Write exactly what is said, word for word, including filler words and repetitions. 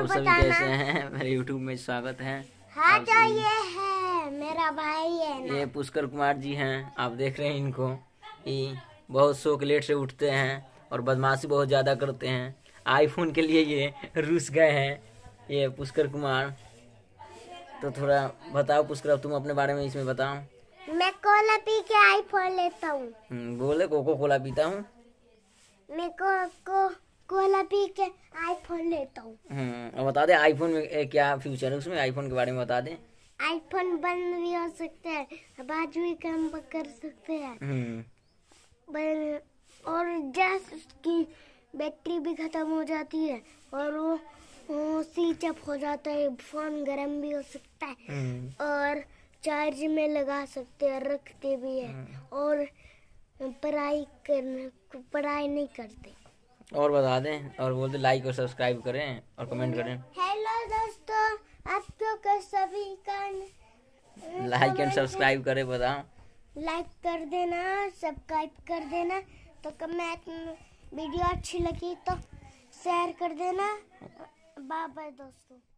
सभी कैसे हैं? मेरे यूट्यूब में स्वागत है। हाँ तो ये है मेरा भाई है ना। ये पुष्कर कुमार जी हैं। आप देख रहे हैं इनको कि बहुत सो के लेट से उठते हैं और बदमाशी बहुत ज़्यादा करते हैं। आईफोन के लिए ये रूस गए हैं, ये पुष्कर कुमार। तो थोड़ा बताओ पुष्कर, अब तुम अपने बारे में इसमें बताओ। मैं कोला पी के आईफोन लेता हूँ। बोले कोको कोला पीता हूँ। मैं को, को कोला पी के आईफोन लेता हूँ। हम्म बता दे आईफोन में क्या फ्यूचर है, उसमें आईफोन के बारे में बता दे। आईफोन बंद भी हो सकता है, आवाज भी कम कर सकते हैं। हम्म और जैसे उसकी बैटरी भी खत्म हो जाती है और वो, वो स्विच ऑफ हो जाता है। फोन गर्म भी हो सकता है और चार्ज में लगा सकते हैं, रखते भी है और पढ़ाई करने पढ़ाई नहीं करते। और बता दें और बोल दे लाइक और सब्सक्राइब करें और कमेंट करें। हेलो दोस्तों, आपको का सभी का लाइक एंड सब्सक्राइब करें, बताओ। लाइक कर देना, सब्सक्राइब कर देना। तो कमेंट वीडियो अच्छी लगी तो शेयर कर देना। बाय बाय दोस्तों।